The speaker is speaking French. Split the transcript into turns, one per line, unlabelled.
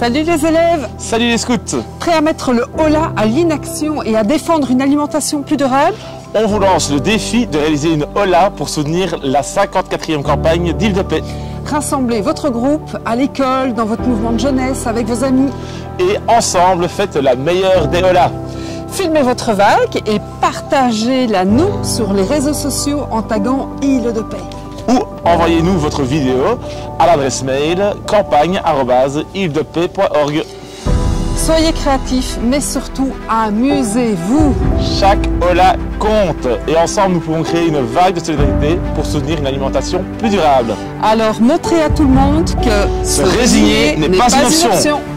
Salut les élèves!
Salut les scouts!
Prêts à mettre le holà à l'inaction et à défendre une alimentation plus durable?
On vous lance le défi de réaliser une holà pour soutenir la 54e campagne d'Île de Paix.
Rassemblez votre groupe à l'école, dans votre mouvement de jeunesse, avec vos amis.
Et ensemble, faites la meilleure des holà.
Filmez votre vague et partagez-la nous sur les réseaux sociaux en taguant Île de Paix.
Ou envoyez-nous votre vidéo à l'adresse mail campagne@îledepay.org.
Soyez créatifs, mais surtout amusez-vous.
Chaque holà compte et ensemble nous pouvons créer une vague de solidarité pour soutenir une alimentation plus durable.
Alors montrez à tout le monde que
Se résigner n'est pas une option.